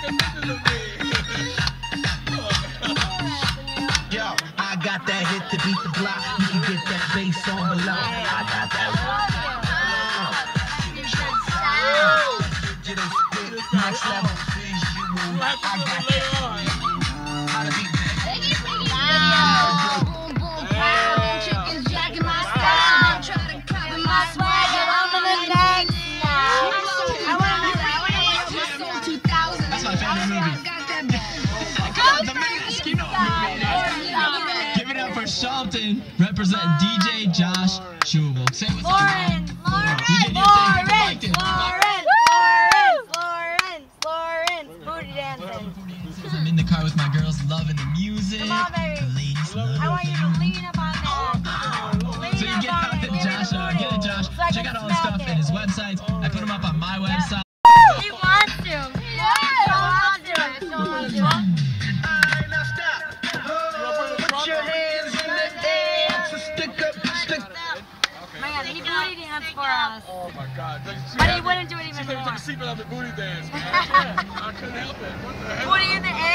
Yo, I got that hit to beat the block. You can get that bass on below. I got that. Next level. I got that. Shelton representing DJ Josh Schubel. Say what's Lawrence, booty dancing. I'm in the car with my girls, loving the music. Come on, baby. The ladies love I want you to lean up on that. So you get it, Josh. Check out all his stuff and his websites. I put them up on my website. He wants to. Put your hands in the air. So stick up, stick. Man, he booty danced for us. Oh my God. But he wouldn't do it even She took more. a secret of the booty dance, man. I couldn't help it. What the hell? Booty in the air.